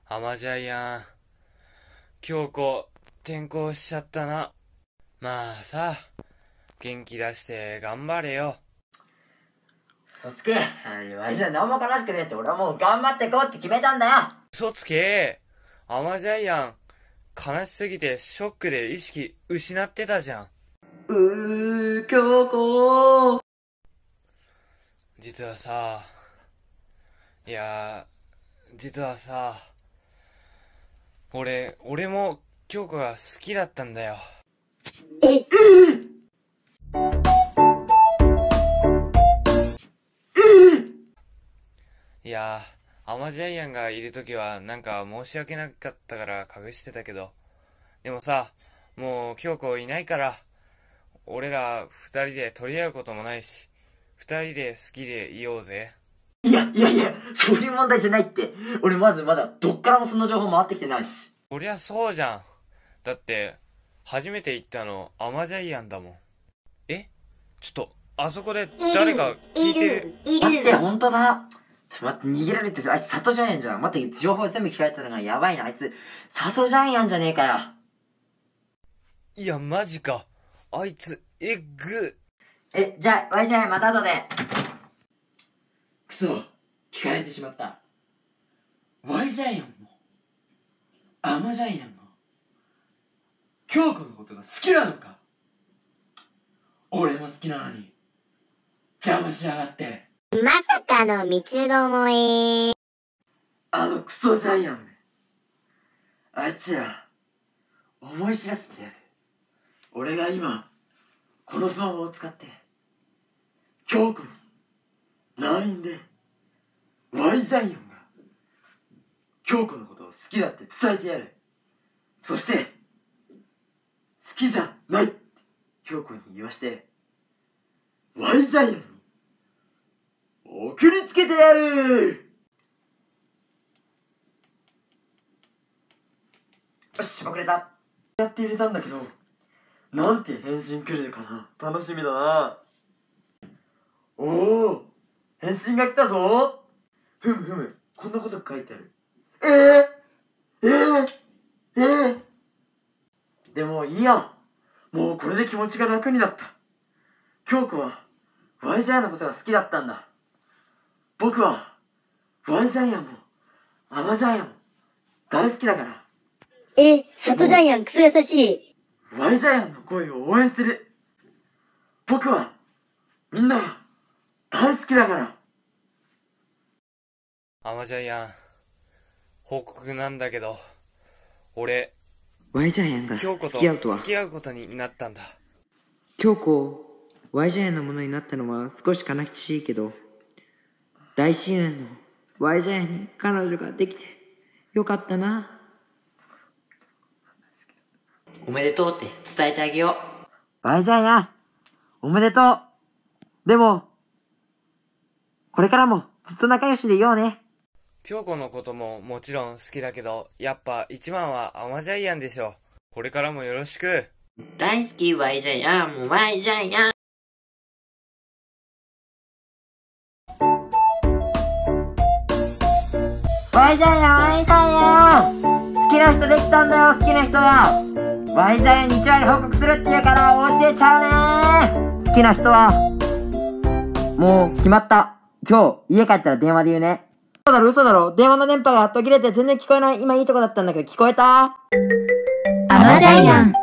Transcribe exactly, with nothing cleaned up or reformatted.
アマジャイアン、京子、転校しちゃったな。まあさ、元気出して頑張れよ。 嘘つけ。わいじゃ何も悲しくねえって。俺はもう頑張ってこうって決めたんだよ。 嘘つけ。アマジャイアン、悲しすぎてショックで意識失ってたじゃん。 うー、京子。 実はさ、いや、実はさ、俺、俺も京子が好きだったんだよ。 え、うーいやー、アマジャイアンがいるときはなんか申し訳なかったから隠してたけど、でもさ、もう京子いないから、俺ら二人で取り合うこともないし、二人で好きでいようぜ。 いや、いやいや、そういう問題じゃないって。俺まずまだどっからもその情報回ってきてないし。 そりゃそうじゃん。だって、初めて言ったのアマジャイアンだもん。え？ちょっと、あそこで誰か聞いてる。 待って、ほんとだ。ちょっと待って、逃げられてる。あいつ、サトジャイアンじゃん。待って、情報全部聞かれたのがやばいな。あいつ、サトジャイアンじゃねえかよ。 いや、マジか。あいつ、えっぐ。 え、じゃあ、ワイジャイアンまた後で。くそ、聞かれてしまった。ワイジャイアンも、アマジャイアンも、京子のことが好きなのか。俺も好きなのに、邪魔しやがって。 まさかの三つどもえ。 あのクソジャイアンめ。あいつら、思い知らせてやる。俺が今、このスマホを使って、京子に、ライン で、ワイジャイアンが、京子のことを好きだって伝えてやる。そして、好きじゃないって京子に言わして、ワイジャイアンに、送りつけてやる。よし、遅れた。やって入れたんだけど、なんて返信来るかな。楽しみだな。おお、返信が来たぞ。ふむふむ、こんなこと書いてある。えー、えー、えー、でもいいや。もうこれで気持ちが楽になった。京子はワイジャイアンのことが好きだったんだ。僕はワイジャイアンもアマジャイアンも大好きだから。 え、サトジャイアンクソ優しい。 ワイジャイアンの声を応援する。僕はみんなが大好きだから。 アマジャイアン、報告なんだけど、俺、 ワイジャイアンが京子と付き合うとは。 付き合うことになったんだ。 京子、ワイジャイアンのものになったのは少し悲しいけど、大親友のワイジャイアンに彼女ができてよかったな。 おめでとうって伝えてあげよう。ワイジャイアン、おめでとう。でも、これからもずっと仲良しでいようね。 京子のことももちろん好きだけど、やっぱ一番はアマジャイアンでしょ。これからもよろしく。 大好きワイジャイアン、もうワイジャイアン。ワイジャイアン会いたいよ。好きな人できたんだよ、好きな人が。ワイジャイアンにいちわり報告するって言うから教えちゃうね。好きな人は、もう決まった。今日家帰ったら電話で言うね。嘘だろ嘘だろ、電話の電波が途切れて全然聞こえない。今いいとこだったんだけど聞こえた？ アマジャイアン。